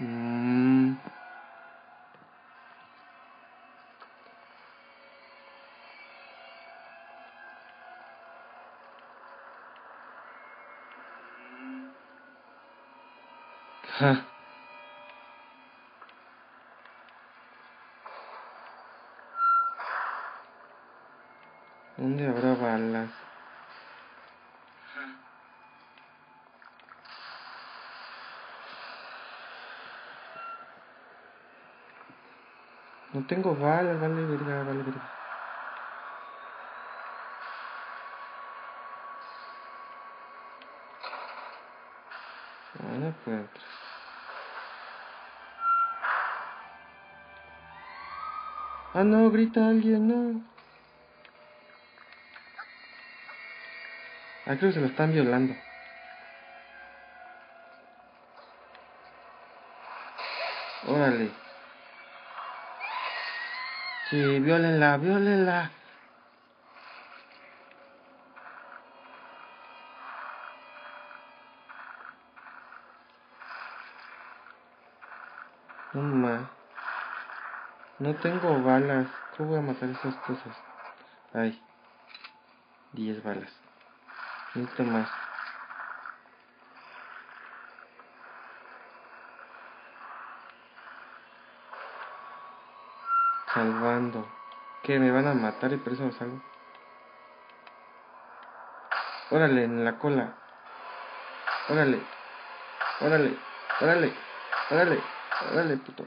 Mm. Ja. ¿Dónde habrá balas? No tengo balas, vale verga, vale verga. Ah, no encuentro. Ah, no, grita alguien, no. Ah, creo que se lo están violando. Órale. Sí, viólenla, viólenla. No más. No tengo balas. ¿Cómo voy a matar esas cosas? Ay, 10 balas. Necesito más. Salvando. ¿Qué? ¿Me van a matar y por eso salgo? Órale, en la cola. Órale. Órale. Órale. Órale. Órale, puto.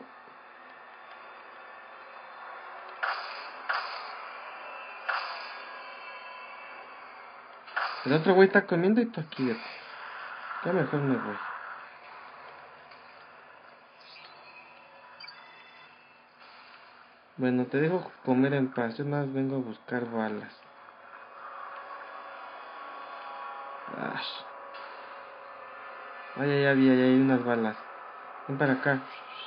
El otro güey está comiendo y tú aquí, vete. Ya mejor me voy. Bueno, te dejo comer en paz. Yo nada más vengo a buscar balas. Ay, ya vi, ahí hay unas balas. Ven para acá.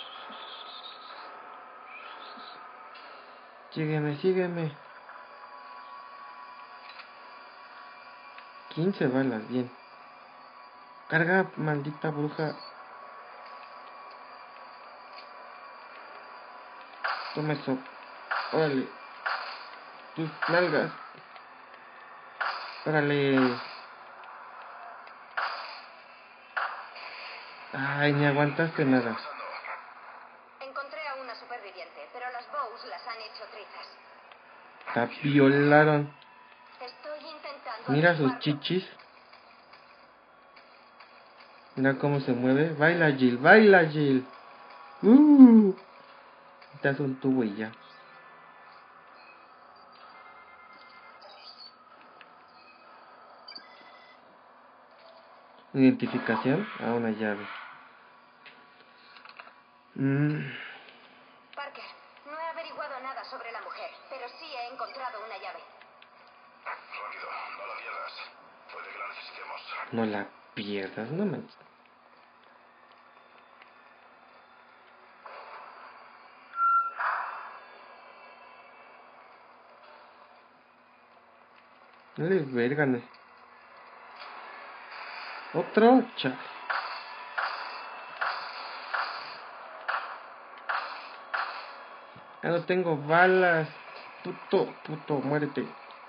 Sígueme, sígueme. 15 balas, bien. Carga, maldita bruja. Toma eso. Órale. Tus nalgas. Órale. Ay, ni aguantaste nada. Encontré a una superviviente, pero las Bows las han hecho trizas. La violaron. Estoy intentando Mira sus averiguarlo. chichis. Mira cómo se mueve. Baila, Jill, baila, Jill. Te hace un tubo y ya. Identificación a una llave. Parker, no he averiguado nada sobre la mujer, pero sí he encontrado una llave. Rápido, no la pierdas. Puede que la necesitemos. No la pierdas, no manches. No le vergan. Otro chale. Ya no tengo balas. Puto, muérete.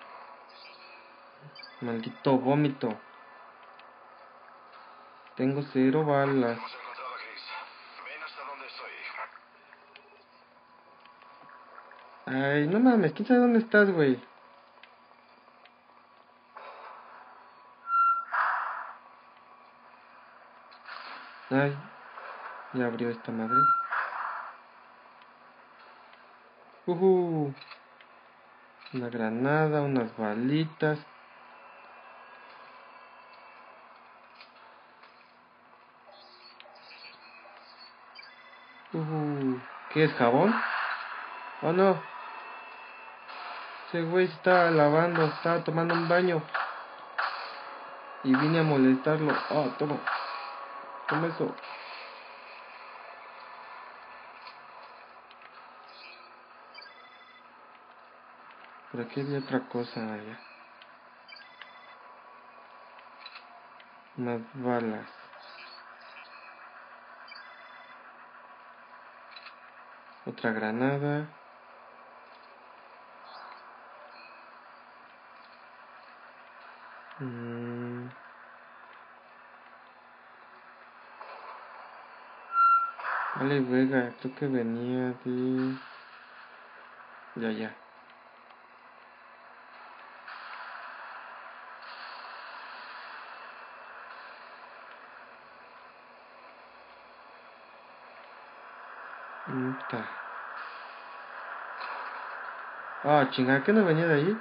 Maldito vómito. Tengo 0 balas. Hemos encontrado a Chris. Ven hasta donde estoy. Ay, no mames, ¿quién sabe dónde estás, güey? Ay, ya abrió esta madre. Una granada, unas balitas. ¿Qué es, jabón? Oh no. Ese güey se estaba lavando, estaba tomando un baño. Y vine a molestarlo. Oh, toma. Toma eso. Por aquí había otra cosa allá. Unas balas. Otra granada. Vale, verga, creo que venía de... Ya. Ah, chingada, ¿qué no venía de ahí?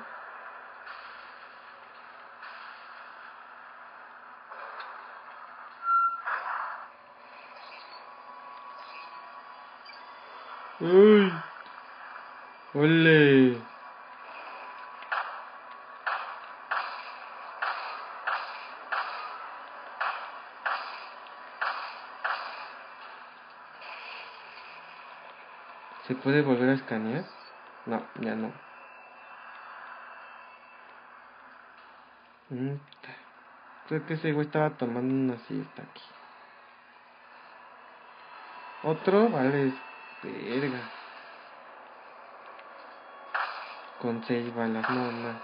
¡Uy! ¡Ole! ¿Se puede volver a escanear? No, ya no. Creo que ese güey estaba tomando una siesta aquí. Otro, vale, verga. Con 6 balas, no.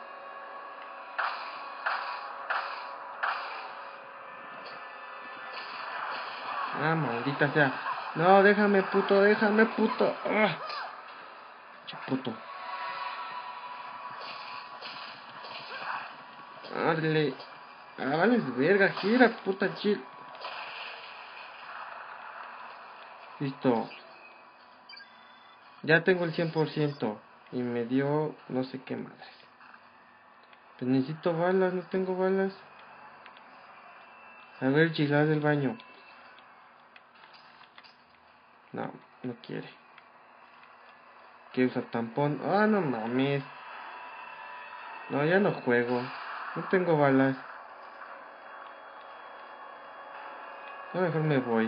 Ah, maldita sea. No, déjame puto. Ah, puto. Dale. Ah, vales verga, gira, puta chill. Listo. Ya tengo el 100%. Y me dio no sé qué madres. Pues necesito balas, no tengo balas. A ver, chilás del baño. No quiere. ¿Qué usa tampón? Ah, no mames. No, ya no juego. No tengo balas. No, mejor me voy.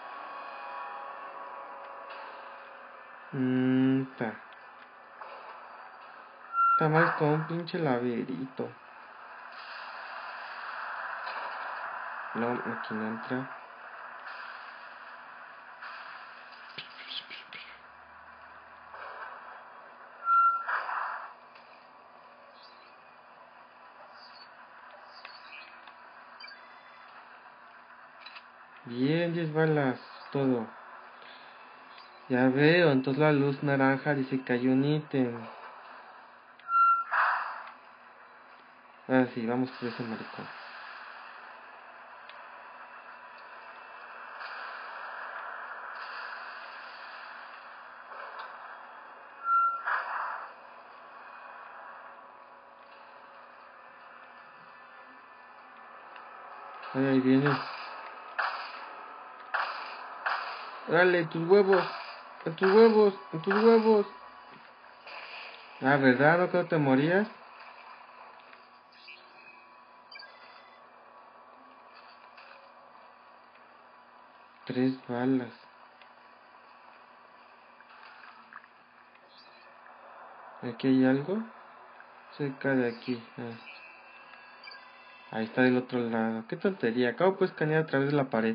Está más como un pinche laberinto. No, aquí no entra. Bien, 10 balas, todo. Ya veo, entonces la luz naranja dice que hay un ítem. Ah, sí, vamos por ese maricón. Ahí viene. Dale, tus huevos. En tus huevos. Ah, ¿verdad? ¿No que no te morías? 3 balas. ¿Aquí hay algo? Cerca de aquí. Ahí está del otro lado. Qué tontería. Acabo de escanear a través de la pared.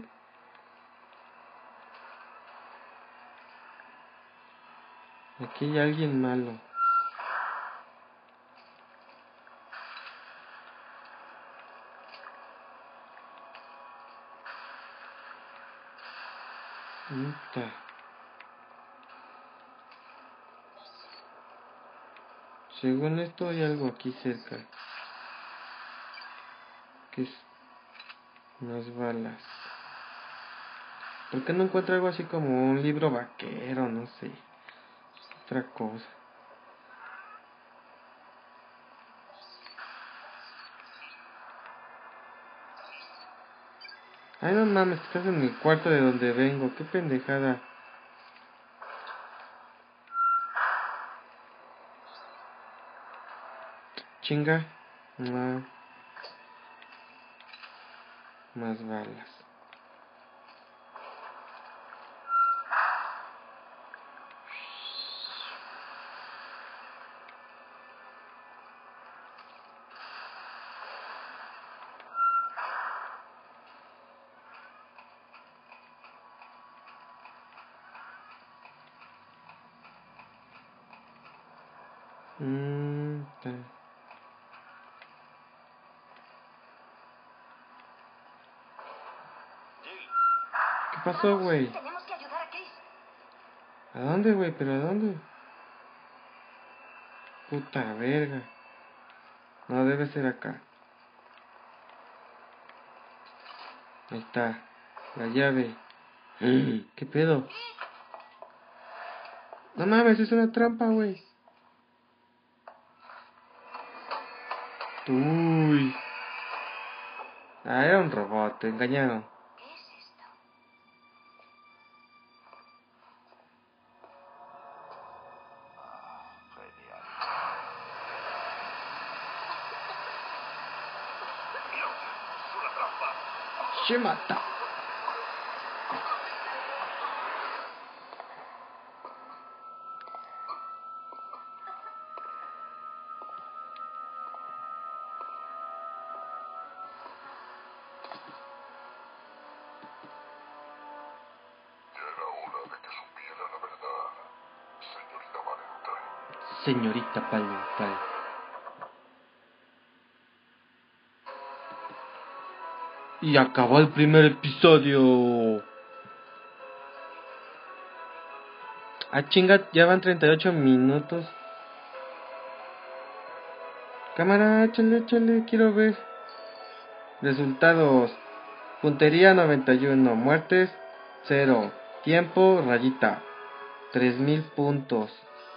Aquí hay alguien malo. Según esto hay algo aquí cerca. Que es unas balas. ¿Por qué no encuentro algo así como un libro vaquero? No sé. Otra cosa. Ay, no mames, estás en el cuarto de donde vengo. Qué pendejada. Chinga. No. Más balas. Ta. Jill, ¿Qué pasó, güey? Tenemos que ayudar a Chris. ¿A dónde, güey? ¿Pero a dónde? Puta verga. No, debe ser acá. Ahí está. La llave. ¿Qué pedo? No mames, es una trampa, güey. Uy. Ah, era un robot, te engañaron. ¿Qué es esto? genial. ¡Es una trampa! ¡Shimata! Ya era hora de que supiera la verdad, señorita Valentine. Señorita Valentine. Y acabó el primer episodio. Ah, chinga, ya van 38 minutos. Cámara, échale, quiero ver. Resultados. Puntería 91, muertes 0, tiempo rayita 3000 puntos.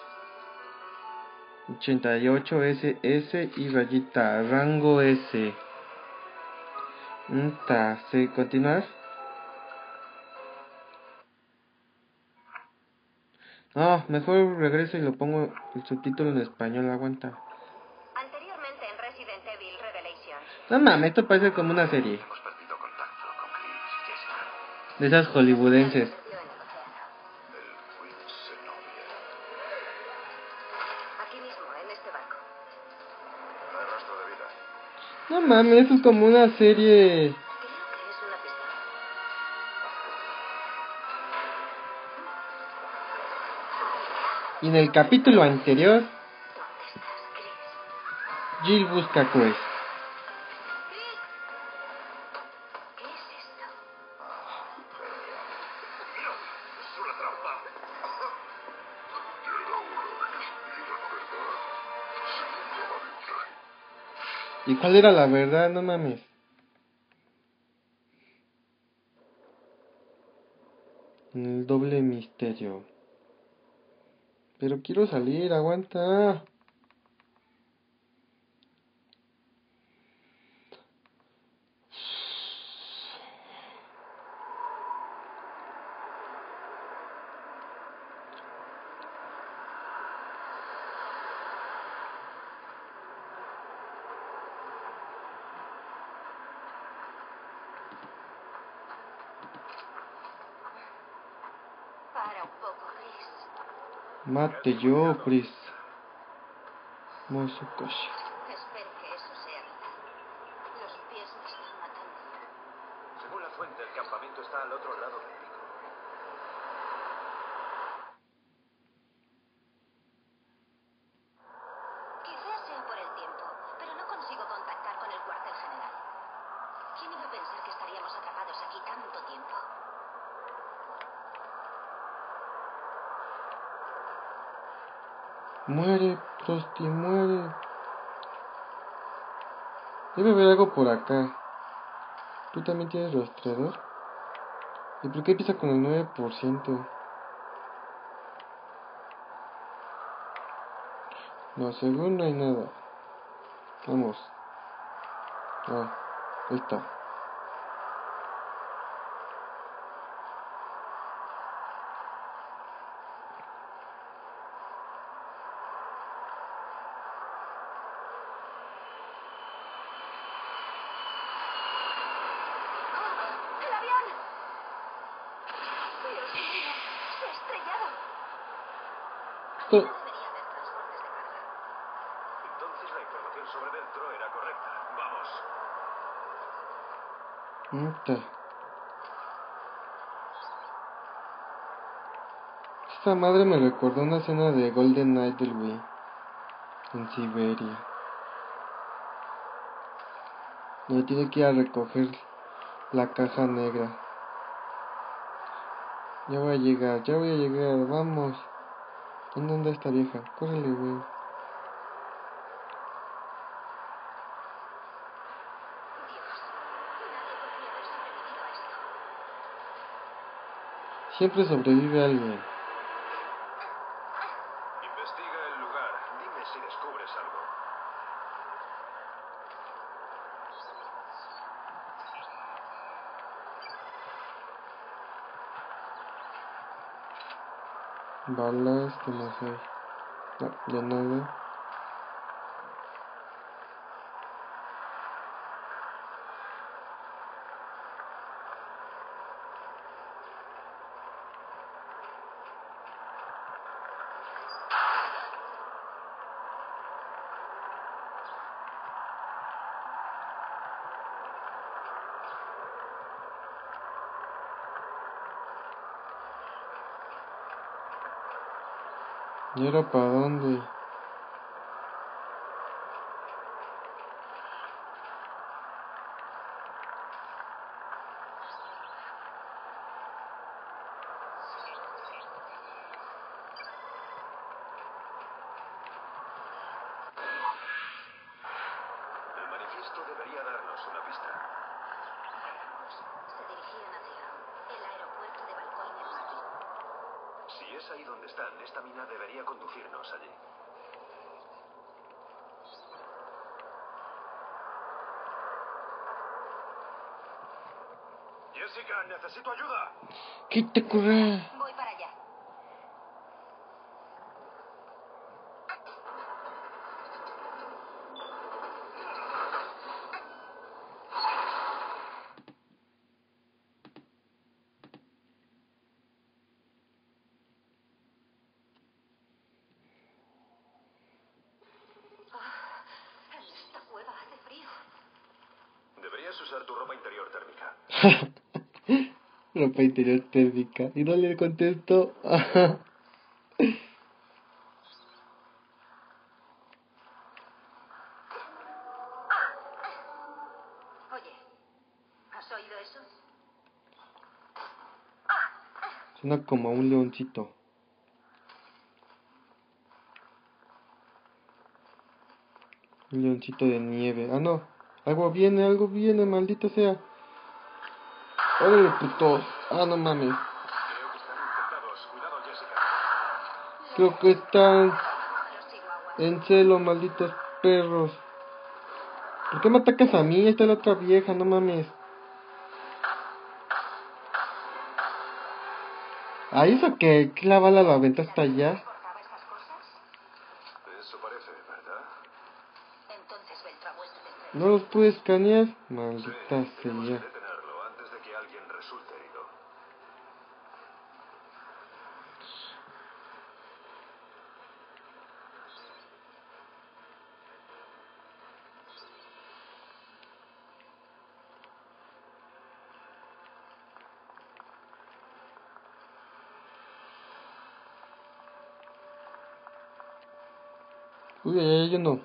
88 SS y rayita, rango S. ¿Sí? ¿Continuar? No, mejor regreso y lo pongo el subtítulo en español, aguanta. Anteriormente en Resident Evil Revelations. No mames, esto parece como una serie. Hemos perdido contacto con Chris y Jessica. De esas hollywoodenses. Se perdió en el océano. El Queen Zenobia. Aquí mismo, en este barco. No hay rastro de vida. No mames, esto es como una serie. Creo que es una pista. Y en el capítulo anterior, ¿Dónde estás, Chris? Jill busca a Chris. ¿Qué es esto? ¡No! ¡Es una trampa! Ya era hora de que supiera la verdad, señorita Valentine. ¿Y cuál era la verdad? No mames. El doble misterio. Pero quiero salir, aguanta. Para un poco, Chris. Mate yo, Chris. Mosukoshi. Espero que eso sea verdad. Los pies me están matando. Según la fuente, el campamento está al otro lado del pico. Quizás sea por el tiempo, pero no consigo contactar con el cuartel general. ¿Quién iba a pensar que estaríamos atrapados aquí tanto tiempo? Muere, Prosti, muere. Debe haber algo por acá. ¿Tú también tienes rastreador? ¿Y por qué empieza con el 9%? No, según no hay nada. Vamos. Ah, ahí está. ¡Oh! ¡El avión! ¡Dios mío! ¡Se ha estrellado! Esto, No debería haber transportes de carga. Entonces la información sobre dentro era correcta. Vamos. ahí está. Esta madre me recordó una escena de Golden Knight del Wii. en Siberia. No tiene que ir a recoger la caja negra. Ya voy a llegar, vamos. ¿Dónde anda esta vieja? Córrele, güey. Siempre sobrevive alguien. Investiga el lugar. Dime si descubres algo. Balas, ¿qué más hay? No, ya nada. ¿Y ahora para dónde? El manifiesto debería darnos una pista. Se dirigían hacia el aeropuerto de Balcoin en Madrid. Si es ahí donde están, esta mina debería conducirnos allí. Jessica, necesito ayuda. ¿Qué te ocurre? Voy para allá. En esta cueva hace frío. Deberías usar tu ropa interior térmica. Ropa interior térmica. Y no le contesto. Oye, ¿has oído eso? Suena como a un leoncito. Un leoncito de nieve. Ah, no. Algo viene, maldita sea. Órale, putos. Ah, no mames. Creo que están infectados. Cuidado, Jessica. Creo que están Los chihuahuas. en celo, malditos perros. ¿Por qué me atacas a mí? Ahí está la otra vieja, no mames. ¿Ahí eso que la bala la aventa hasta allá? ¿Cortaba esas cosas? Eso parece, ¿verdad? Entonces ve el travuelto del tren. ¿No los pude escanear? Sí, Maldita tenemos que sea. detenerlo antes de que alguien resulte herido. Uy, hay uno.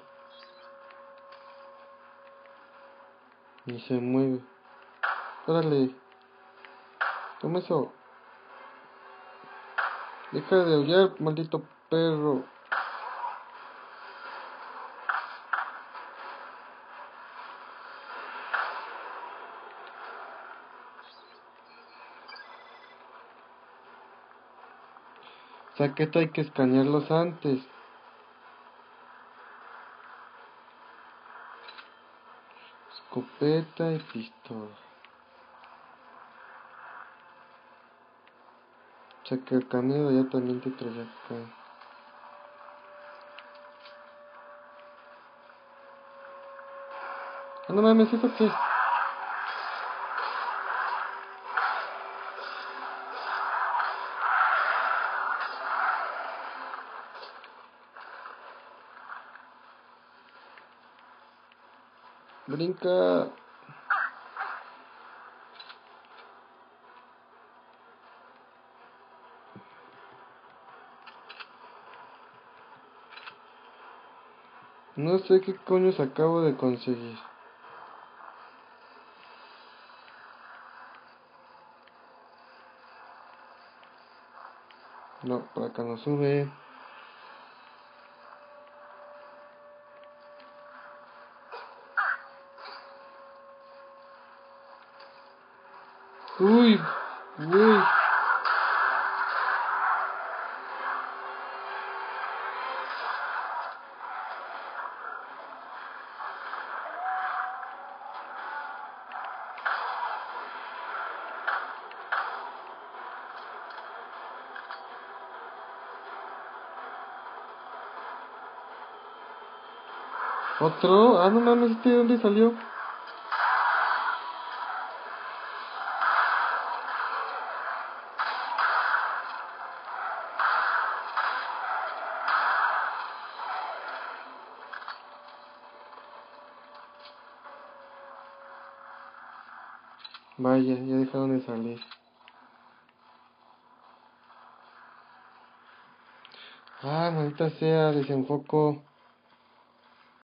Ni se mueve. Órale. Toma eso. Deja de aullar, maldito perro. O sea que esto hay que escanearlos antes. Escopeta y pistola. O sea que el caneo ya también te traía acá. Ah, no mames, ¿eso qué? Brinca. No sé qué coños acabo de conseguir. No, por acá no sube. Uy, uy. ¿Otro? Ah, no mames, ¿este de dónde salió? Vaya, ya dejaron de salir. Ah, maldita sea, desenfoco.